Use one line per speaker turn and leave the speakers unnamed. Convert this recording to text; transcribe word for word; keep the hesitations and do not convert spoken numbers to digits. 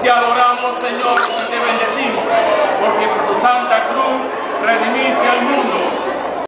Te adoramos, Señor, y te bendecimos, porque por tu santa cruz redimimos